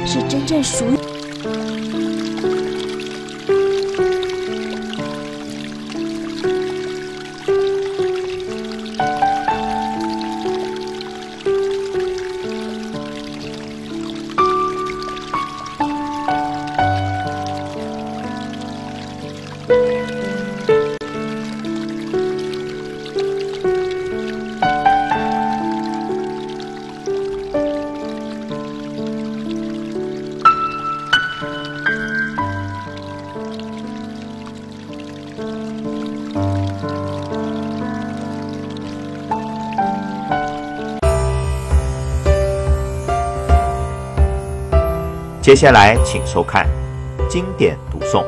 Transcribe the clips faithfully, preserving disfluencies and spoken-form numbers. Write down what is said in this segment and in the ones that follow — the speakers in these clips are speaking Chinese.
是真正属于。 接下来，请收看经典读诵。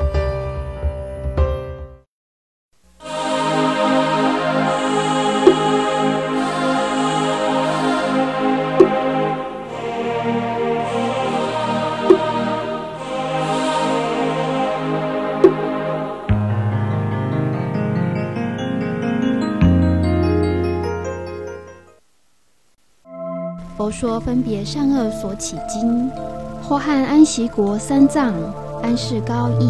佛说分别善恶所起经，后汉安息国三藏安世高译。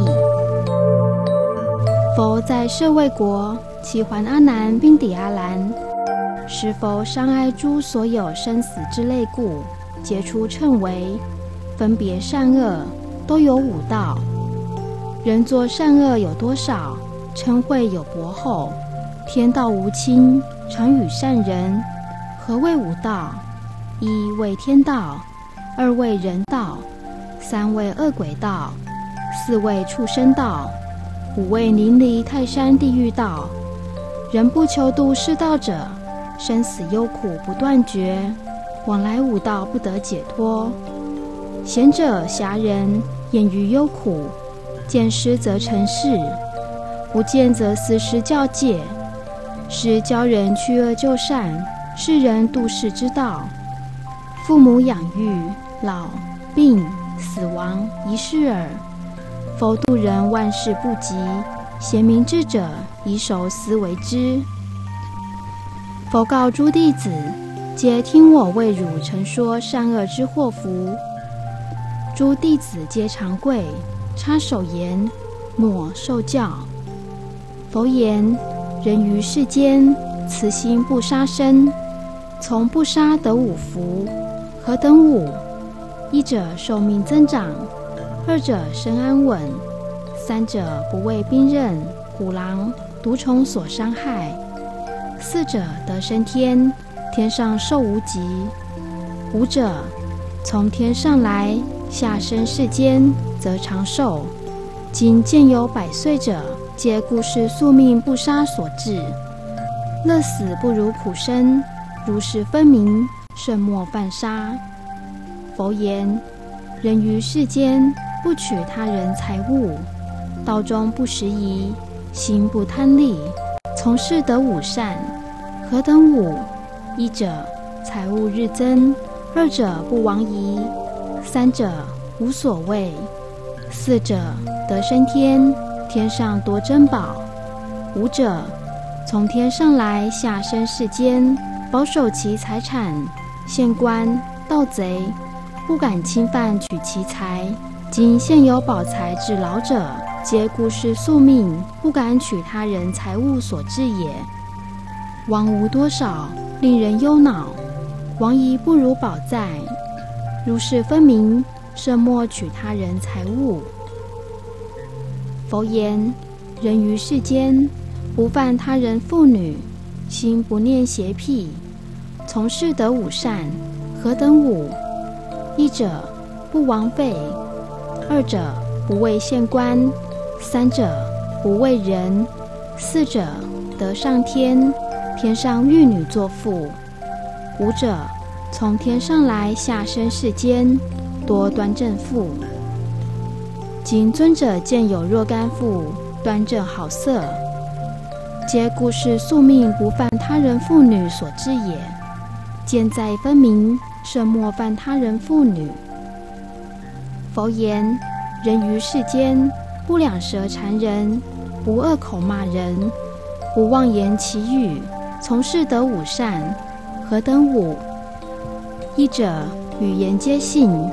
佛在舍卫国启还阿难并抵阿兰，是佛伤哀诸所有生死之类故，皆出称为分别善恶，都有五道。人作善恶有多少？嗔恚有薄厚。天道无亲，常与善人。何谓五道？一为天道，二为人道，三为恶鬼道，四为畜生道，五为淋漓泰山地狱道。人不求度世道者，生死忧苦不断绝，往来五道不得解脱。贤者侠人厌于忧苦，见施则成事，不见则思施教戒，是教人去恶就善，是人度世之道。父母养育、老、病、死亡，一事耳。佛度人万事不及，贤明智者以手思为之。佛告诸弟子：皆听我为汝陈说善恶之祸福。诸弟子皆长跪，插手言：莫受教。佛言：人于世间，慈心不杀生，从不杀得五福。何等五？一者寿命增长，二者身安稳，三者不为兵刃、虎狼、毒虫所伤害，四者得升天，天上寿无极，五者从天上来，下生世间，则长寿。今见有百岁者，皆故世宿命不杀所致。乐死不如苦生，如是分明，慎莫犯杀。佛言：人于世间，不取他人财物，道中不拾遗，心不贪利，从事得五善。何等五？一者财物日增，二者不亡遗，三者无所谓，四者得升天，天上多珍宝，五者从天上来，下生世间，保守其财产。县官、盗贼不敢侵犯取其财。今现有宝财至老者，皆故世宿命，不敢取他人财物所致也。亡无多少，令人忧恼。亡疑不如宝在，如是分明，慎莫取他人财物。佛言：人于世间，不犯他人妇女，心不念邪僻，从事得五善。何等五？一者不枉费，二者不为县官，三者不为人，四者得上天，天上玉女作妇，五者从天上来，下生世间，多端正妇。今尊者见有若干妇，端正好色，皆故世宿命不犯他人妇女所致也。见在分明，慎莫犯他人妇女。佛言：人于世间，不两舌缠人，不恶口骂人，不妄言绮语，从事得五善。何等五？一者语言皆信，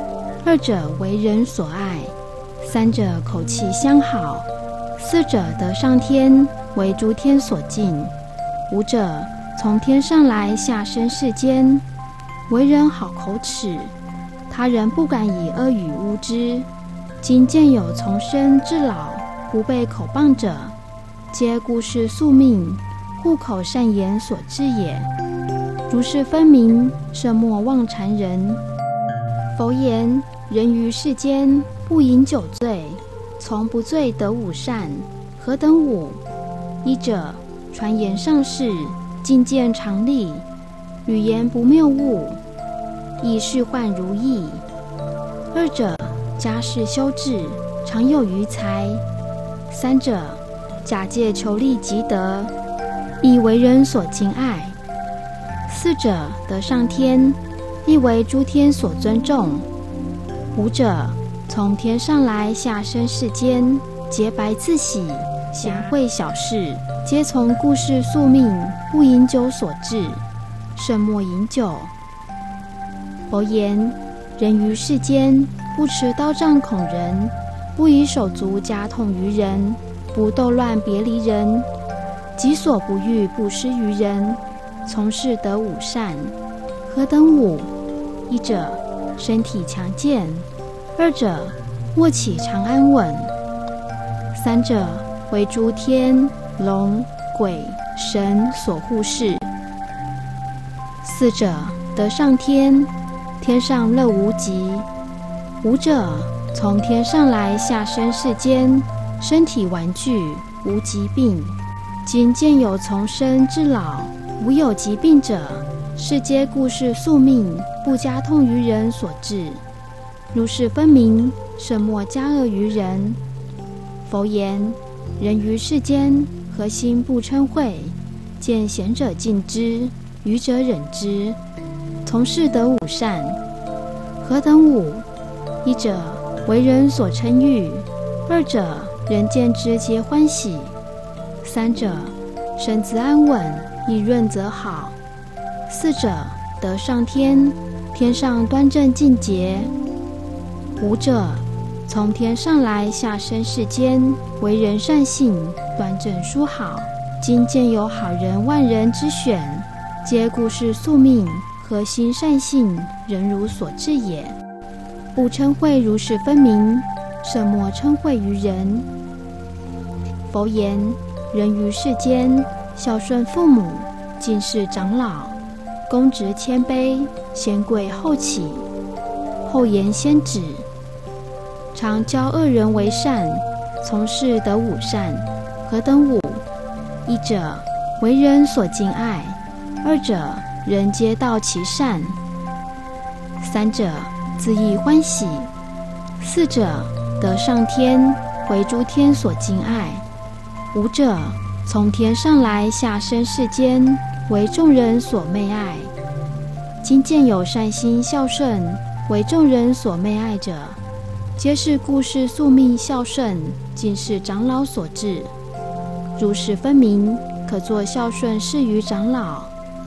二者为人所爱，三者口气相好，四者得上天，为诸天所敬，五者从天上来下生世间，为人好口齿，他人不敢以恶语污之。今见有从生至老不被口谤者，皆故事宿命，户口善言所致也。如是分明，慎莫妄谗人。佛言：人于世间，不饮酒醉，从不醉得五善，何等五？一者，传言上士，进见常理，语言不谬误，以事患如意。二者，家世修治，常有余财。三者，假借求利积德，亦为人所敬爱。四者，得上天，亦为诸天所尊重。五者，从天上来下生世间，洁白自喜，贤惠小事，皆从故事宿命，不饮酒所致，慎莫饮酒。佛言：人于世间，不持刀杖恐人，不以手足夹痛于人，不斗乱别离人，己所不欲不施于人，从事得五善。何等五？一者，身体强健；二者，卧起常安稳；三者，为诸天龙鬼神所护视；四者，得上天，天上乐无极；五者，从天上来下生世间，身体完具，无疾病。今见有从生至老无有疾病者，是皆故事宿命，不加痛于人所致。如是分明，慎莫加恶于人。佛言：人于世间，何心不嗔恚？见贤者敬之，愚者忍之，从事得五善。何等五？一者，为人所称誉；二者，人见之皆欢喜；三者，身子安稳，以润则好；四者，得上天，天上端正净洁；五者，从天上来下生世间，为人善性，端正殊好。今见有好人万人之选，皆故事宿命，核心善性，人如所致也。不嗔恚如是分明，慎莫嗔恚于人。佛言：人于世间，孝顺父母，敬事长老，公直谦卑，贤贵后起，厚颜先止，常教恶人为善，从事得五善。何等五？一者，为人所敬爱；二者，人皆道其善；三者，自意欢喜；四者，得上天，为诸天所敬爱；五者，从天上来下生世间，为众人所媚爱。今见有善心孝顺，为众人所媚爱者，皆是故事宿命孝顺，尽是长老所致。如是分明，可作孝顺事于长老。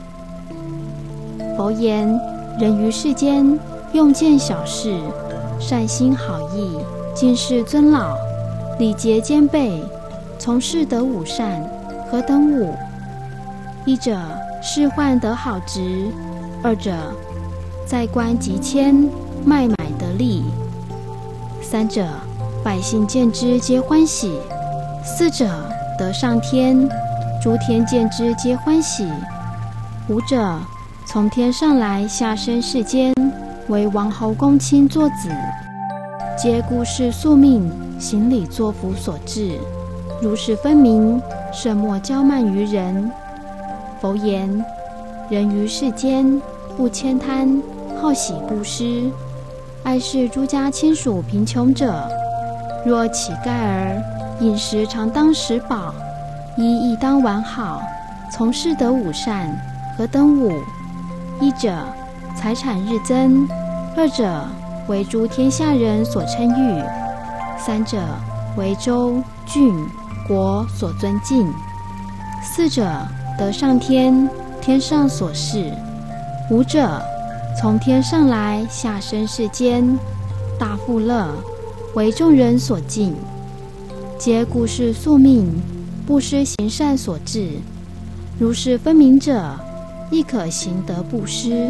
佛言：人于世间，用见小事，善心好意，敬事尊老，礼节兼备，从事得五善。何等五？一者，仕宦得好职；二者，在官极谦，卖买得利；三者，百姓见之皆欢喜；四者，得上天，诸天见之皆欢喜；五者，从天上来下生世间，为王侯公卿作子，皆故事宿命，行礼作福所致。如是分明，慎莫骄慢于人。佛言：人于世间，不悭贪，好喜布施，爱视诸家亲属贫穷者，若乞丐儿，饮食常当食饱，衣亦当完好，从事得五善。何等五？一者，财产日增；二者，为诸天下人所称誉；三者，为州郡国所尊敬；四者，得上天，天上所示；五者，从天上来下生世间， 大富乐，为众人所敬，皆故事宿命，布施行善所致。如是分明者，亦可行得布施。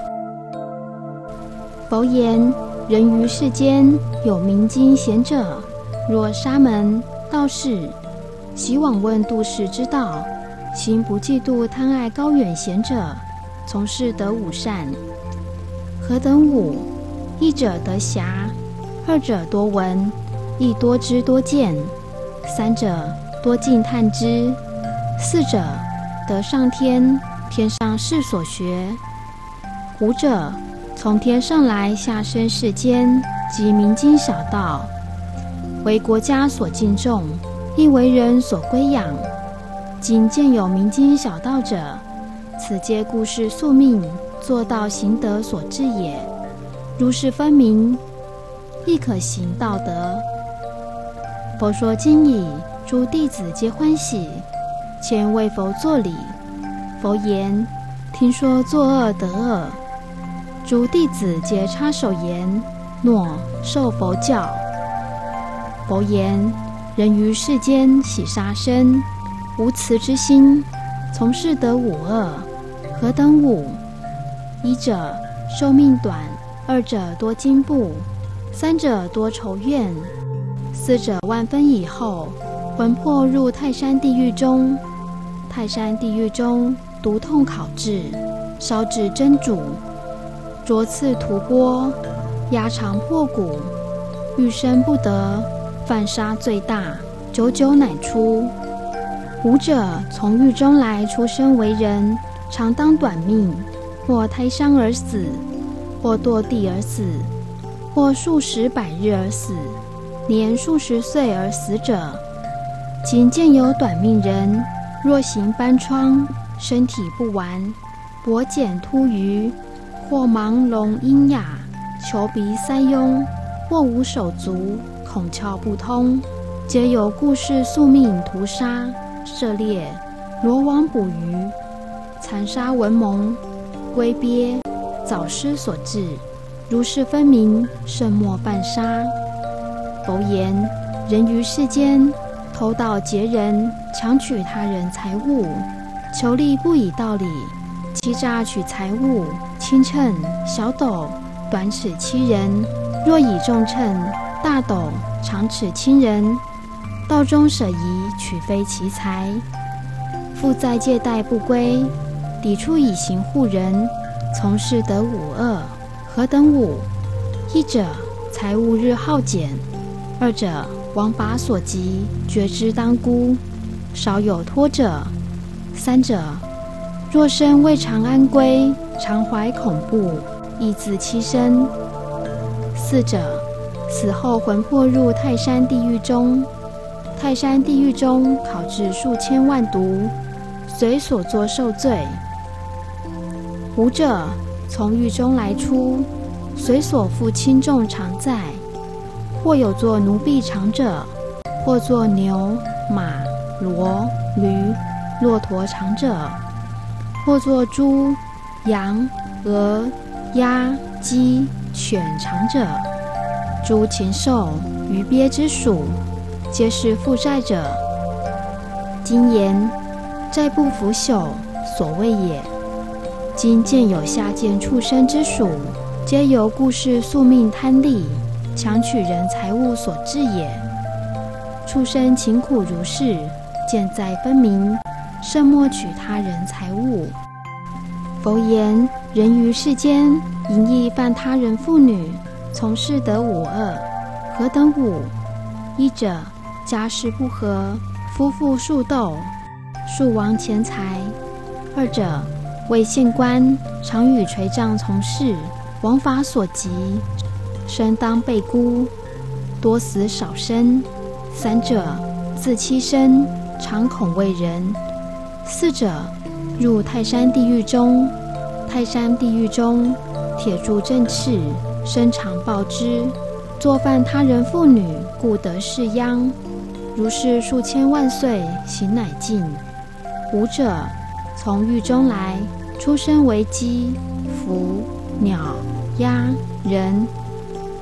佛言：人于世间有明经贤者，若沙门、道士，习往问度世之道，行不嫉妒贪爱高远贤者，从事得五善。何等五？一者得暇，二者多闻，亦多知多见，三者多敬叹之，四者得上天，天上事所学，五者从天上来下生世间，即明经小道，为国家所敬重，亦为人所归养。今见有明经小道者，此皆故事宿命，做道行德所致也。如是分明，亦可行道德。佛说今已，诸弟子皆欢喜，前为佛作礼。佛言：听说作恶得恶。诸弟子皆插手言：诺，受佛教。佛言：人于世间喜杀生，无慈之心，从事得五恶。何等五？一者寿命短，二者多惊怖，三者多仇怨，四者万分以后，魂魄入泰山地狱中。泰山地狱中，毒痛烤制，烧至真煮，灼刺涂剥，压肠破骨，欲生不得，犯杀最大，久久乃出。五者从狱中来，出生为人，常当短命，或胎伤而死，或堕地而死，或数十百日而死，年数十岁而死者。今见有短命人，若行斑疮，身体不完，脖茧突余，或盲聋喑哑，求鼻塞痈，或无手足，孔窍不通，皆有故事宿命屠杀、射猎、罗网捕鱼、残杀文蒙、龟鳖、早失所致。如是分明，慎莫犯杀。佛言：人于世间，偷盗劫人，强取他人财物，求利不以道理，欺诈取财物，轻秤、小斗、短尺欺人。若以重秤、大斗、长尺轻人，道中舍夷，取非其财。负债借贷不归，抵触以行护人，从事得五恶。何等五？一者财物日耗减，二者王法所及，觉之当孤，少有脱者，三者若身未尝安归，常怀恐怖，亦自欺身，四者死后魂魄入泰山地狱中，泰山地狱中烤制数千万毒，随所作受罪。五者从狱中来出，随所负轻重常在，或有作奴婢长者，或作牛、马、骡、驴、骆驼长者，或作猪、羊、鹅、鸭、鸡、犬长者，诸禽兽、鱼鳖之属，皆是负债者。今言债不腐朽，所谓也。今见有下贱畜生之属，皆由故事宿命贪利，强取人财物所致也。畜生勤苦如是，见在分明，慎莫取他人财物。佛言：人于世间，淫逸犯他人妇女，从事得五恶。何等五？一者家事不和，夫妇数斗，数亡钱财；二者为县官，常与垂杖从事，王法所及，生当被孤，多死少生；三者自欺身，常恐为人；四者入泰山地狱中，泰山地狱中铁柱振翅，身长暴之，作犯他人妇女，故得是殃。如是数千万岁，行乃尽。五者从狱中来，出生为鸡、蝠、鸟、鸭、人，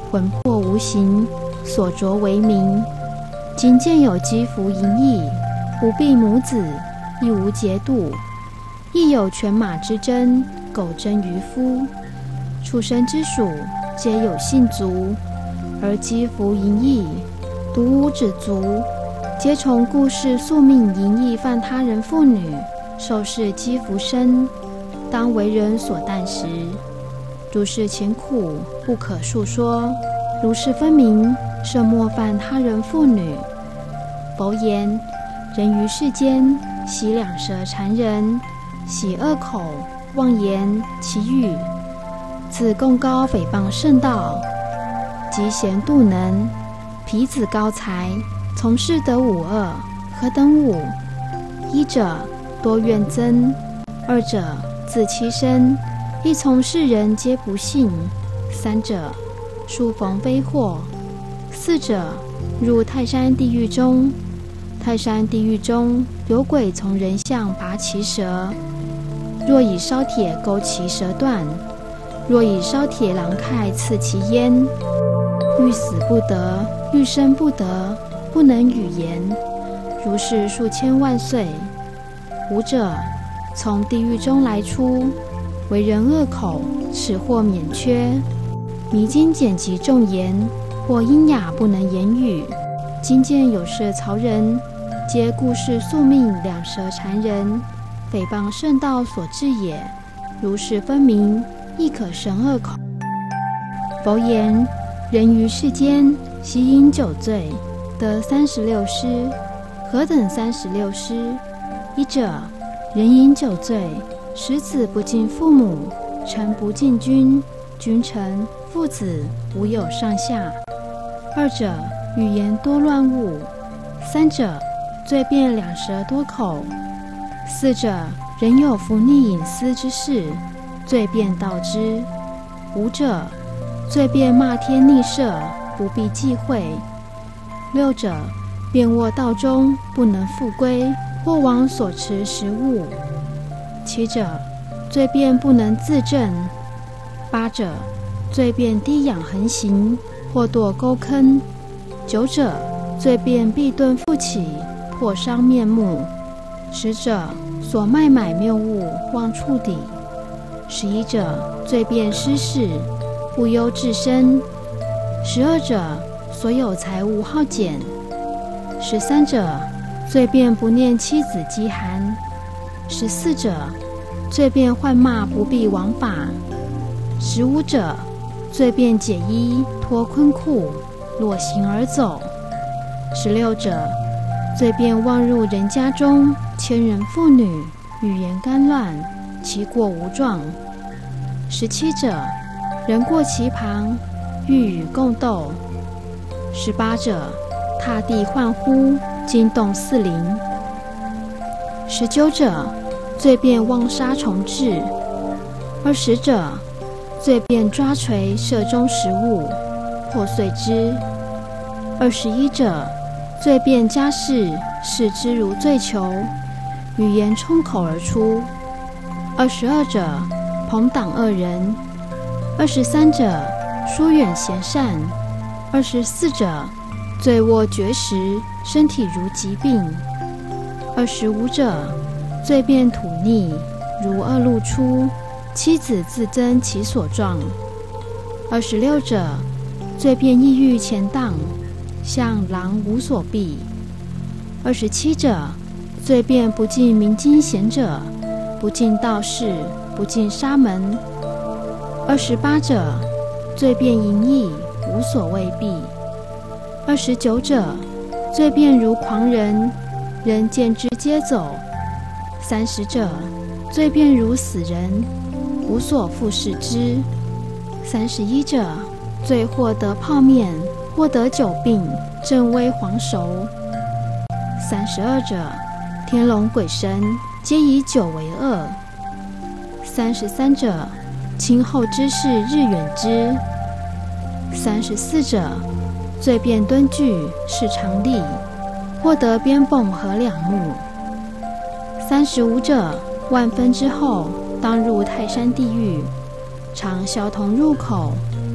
魂魄无形，所着为名。今见有肌肤淫逸，不避母子，亦无节度，亦有犬马之争，苟争渔夫。畜生之属，皆有性足，而肌肤淫逸，独无止足，皆从故世宿命淫逸犯他人妇女，受是肌肤生，当为人所啖食。如是勤苦，不可述说。如是分明，设莫犯他人妇女。佛言：人于世间，喜两舌缠人，喜恶口，妄言绮语，此贡高诽谤圣道。嫉贤妒能，彼子高才，从事得五恶。何等五？一者多怨憎，二者自欺身，一从事人皆不信；三者数逢非祸；四者入泰山地狱中，泰山地狱中有鬼从人相拔其舌，若以烧铁勾其舌断，若以烧铁榔揂刺其咽，欲死不得，欲生不得，不能语言，如是数千万岁。五者从地狱中来出，为人恶口，齿或免缺，弥经简极重言，或音雅不能言语。今见有色曹人，皆故世宿命，两舌缠人，诽谤圣道所致也。如是分明，亦可生恶口。佛言：人于世间，喜饮酒醉，得三十六失。何等三十六失？一者，人饮酒醉，使子不敬父母，臣不敬君，君臣父子无有上下。二者，语言多乱误。三者，罪辩两舌多口。四者，人有伏逆隐私之事，罪辩道之。五者，罪辩骂天逆舍，不必忌讳。六者，便卧道中，不能复归，或往所持食物。七者，罪辩不能自正。八者，罪辩低仰横行，或堕沟坑。九者，罪辩避遁复起，破伤面目。十者，所卖买谬误，忘触底。十一者，罪辩失事，不忧至身。十二者，所有财物好俭。十三者，罪辩不念妻子饥寒。十四者，罪辩患骂不避王法。十五者，罪辩解衣脱困裤，裸行而走。十六者，罪辩妄入人家中，牵人妇女，语言干乱，其过无状。十七者，人过其旁，欲与共斗。十八者，踏地唤呼，惊动四邻。十九者，罪辩妄杀虫豸。二十者，罪辩抓锤射中食物，破碎之。二十一者，罪辩家事，视之如罪囚，语言冲口而出。二十二者，朋党恶人。二十三者，疏远贤善。二十四者，醉卧绝食，身体如疾病。二十五者，罪辩土逆，如恶露出，妻子自增其所状。二十六者，罪辩意欲前荡，向狼无所避。二十七者，罪辩不敬明经贤者，不敬道士，不敬沙门。二十八者，罪辩淫逸，无所畏避。二十九者，罪辩如狂人，人见之皆走。三十者，罪辩如死人，无所复视之。三十一者，罪或得泡面，或得酒病，正微黄熟。三十二者，天龙鬼神，皆以酒为恶。三十三者，今后之事日远之。三十四者，罪辩敦具，是常例，或得鞭泵合两目。三十五者，万分之后，当入泰山地狱，常小童入口，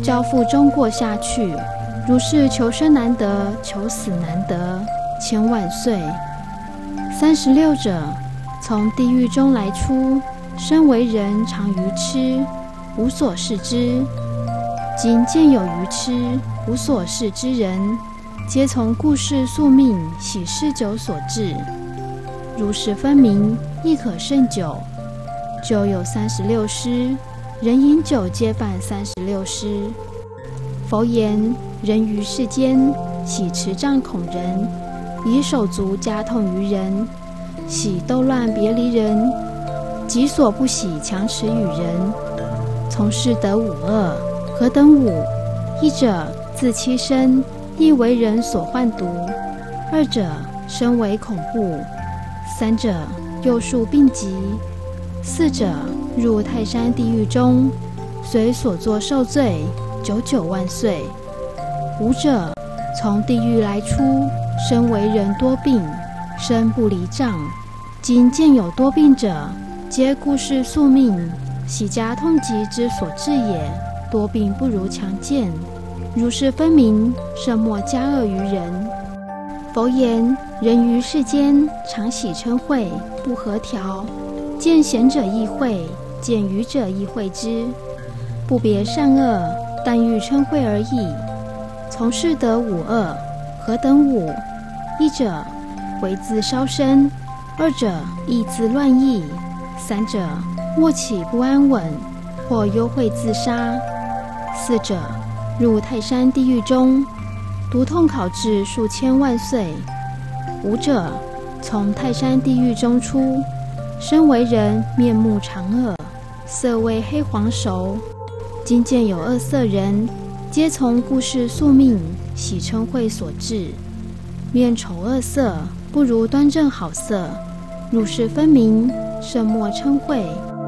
交付中过下去，如是求生难得，求死难得，千万岁。三十六者，从地狱中来出，身为人，常愚痴，无所事之。今见有愚痴、无所事之人，皆从故事宿命、喜事酒所致。如是分明，亦可胜酒。酒有三十六师，人饮酒皆犯三十六师。佛言：人于世间，喜持杖恐人，以手足加痛于人，喜斗乱别离人，己所不喜强持与人。从事得五恶，何等五？一者自欺身，亦为人所患毒；二者身为恐怖；三者幼树病疾；四者入泰山地狱中，随所作受罪，九九万岁；五者从地狱来出，身为人多病，身不离杖。今见有多病者，皆故世宿命、喜加痛疾之所致也。多病不如强健，如是分明，甚莫加恶于人。佛言：人于世间，常喜嗔恚，不和调，见贤者亦会，见愚者亦会之，不别善恶，但欲嗔恚而已。从事得五恶，何等五？一者为自烧身，二者意自乱意，三者卧起不安稳，或忧恚自杀。四者入泰山地狱中，毒痛烤至数千万岁。五者从泰山地狱中出，身为人，面目常恶，色为黑黄熟。今见有恶色人，皆从故世宿命、喜嗔恚所致。面丑恶色，不如端正好色，如是分明，甚莫嗔恚。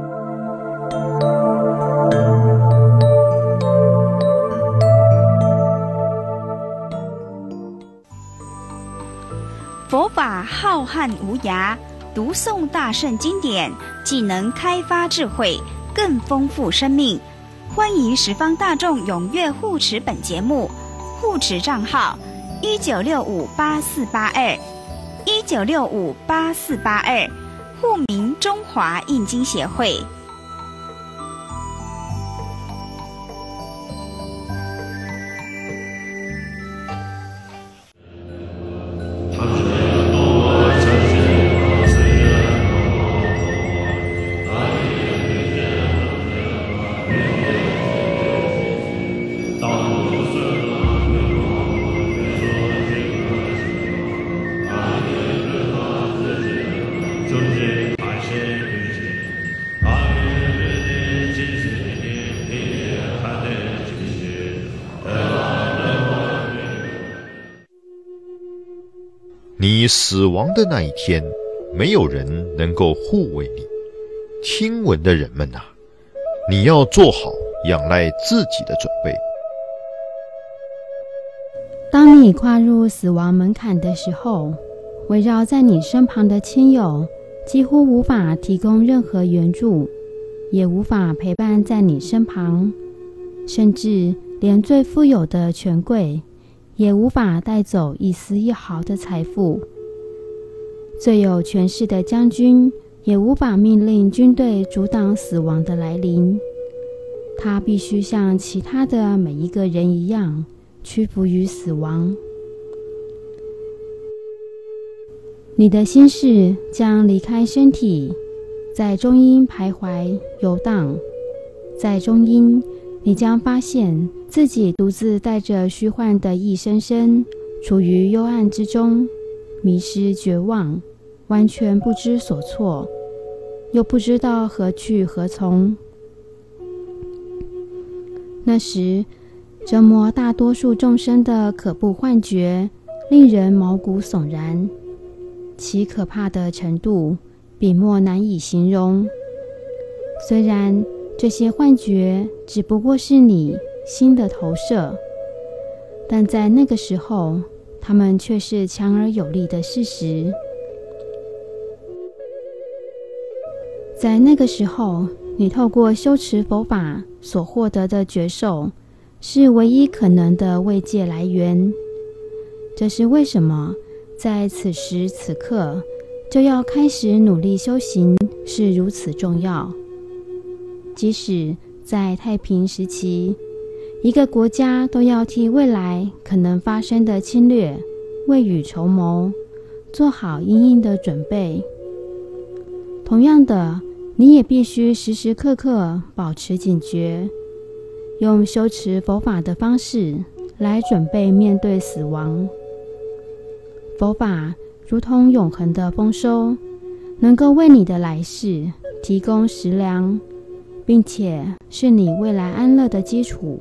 佛法浩瀚无涯，读诵大圣经典，既能开发智慧，更丰富生命。欢迎十方大众踊跃护持本节目，护持账号一九六五八四八二一九六五八四八二，户名中华印经协会。 你死亡的那一天，没有人能够护卫你。听闻的人们啊，你要做好仰赖自己的准备。 当你跨入死亡门槛的时候，围绕在你身旁的亲友几乎无法提供任何援助，也无法陪伴在你身旁，甚至连最富有的权贵也无法带走一丝一毫的财富。最有权势的将军也无法命令军队阻挡死亡的来临，他必须像其他的每一个人一样屈服于死亡。你的心事将离开身体，在中阴徘徊游荡，在中阴你将发现自己独自带着虚幻的一生生，处于幽暗之中，迷失绝望，完全不知所措，又不知道何去何从。那时折磨大多数众生的可怖幻觉令人毛骨悚然，其可怕的程度笔墨难以形容。虽然这些幻觉只不过是你心的投射，但在那个时候，它们却是强而有力的事实。在那个时候，你透过修持佛法所获得的觉受， 是唯一可能的慰藉来源。这是为什么在此时此刻就要开始努力修行是如此重要。即使在太平时期，一个国家都要替未来可能发生的侵略未雨绸缪，做好因应的准备。同样的，你也必须时时刻刻保持警觉，用修持佛法的方式来准备面对死亡。佛法如同永恒的丰收，能够为你的来世提供食粮，并且是你未来安乐的基础。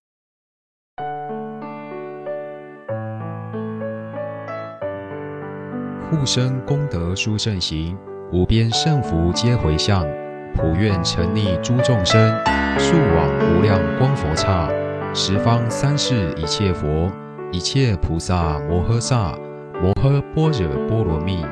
护生功德殊胜行，无边胜福皆回向，普愿沉溺诸众生，速往无量光佛刹，十方三世一切佛，一切菩萨摩诃萨，摩诃般若波罗蜜。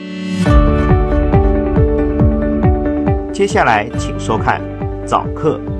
接下来请收看早课